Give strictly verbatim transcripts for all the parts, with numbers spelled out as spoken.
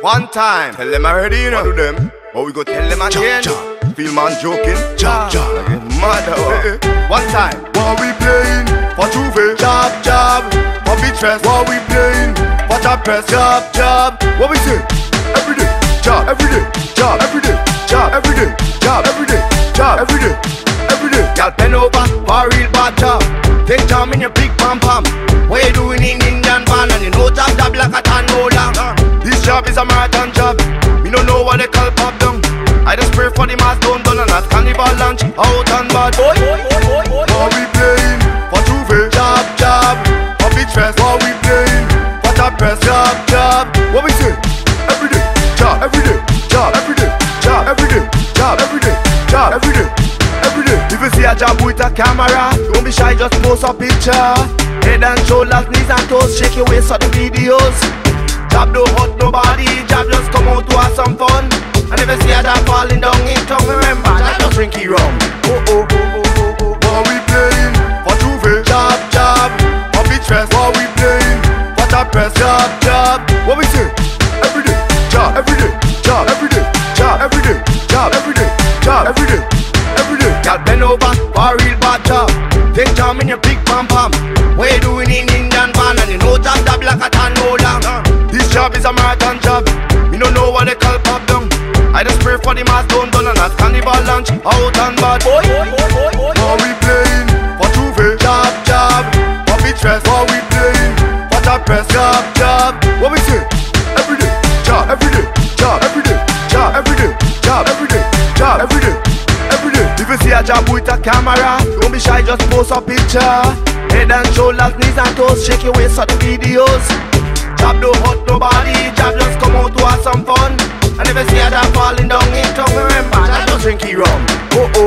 One time, tell them already, you know. What do them? But we go tell them again. Feel man joking. Job, job. Like a mother. One time, what we playing? For Juve. Job, job. For Beatrice. What we playing? For Job Press. Job, job. What we say? Every day. Job. Every day. Job. Every day. Job. Every day. Job. Every day. Job. Every day. Every day. Y'all bend over for a real bad job. Take time in your big pam pam. What you doing in Indian van? And you know job job like a tan no long. This job is a marathon job. Me don't know what they call pop down. I just pray for the mass don't done and that carnival lunch out and bad. Boy, boy, boy, boy, boy. What we playing? For Juve. Job, job. For Beatrice. What we playing? For Job Press. Job, job. What we say? Every day. Job. Every day. Job. Every day. Job. Every day. Job. Every day. Job. Every day. Every day. If you see a job with a camera, don't be shy, just post a picture. Head and shoulders, knees and toes, shake your waist on the videos. Job don't hurt nobody, job just come out to have some fun. And if you see a job falling down in tongue, remember, job just drink it rum. Oh oh, oh oh oh oh. What we playing? For Juve. Job, job. For Beatrice. What we playing? For Job Press. Job, job. What we say? Every day. Job. Every day. Job. Every day. Job. Every day. Job. Every day. Job. Every day. Every day. Y'all bend over for a real bad job. Take time in your big pam pam. What you doing in Indian van? And you know job job like a tan no long. This job is a marathon job. Me don't know what they call pop down. I just pray for the mass don't done and that carnival lunch out and bad. Boy, boy, boy, boy, boy. What we playing? For Juve. Job, job. For Beatrice. What we playing? For Job Press. Job, job. What we say? Every day. Job. Every day. Job. Every day. Job. Every day. Job. Every day. Job. Every day. Every day. If you see a job with a camera, don't be shy, just post a picture. Head and shoulders, knees and toes, shake your waist on the videos. Job don't hurt nobody, job just come out to have some fun. And if you see a job falling down in tongue, remember, job just drink it rum. Oh oh.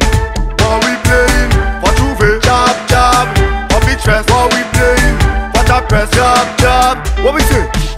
What we playing? For Juve. Job, job. For Beatrice. What we playing? For Job Press. Job, job. What we say?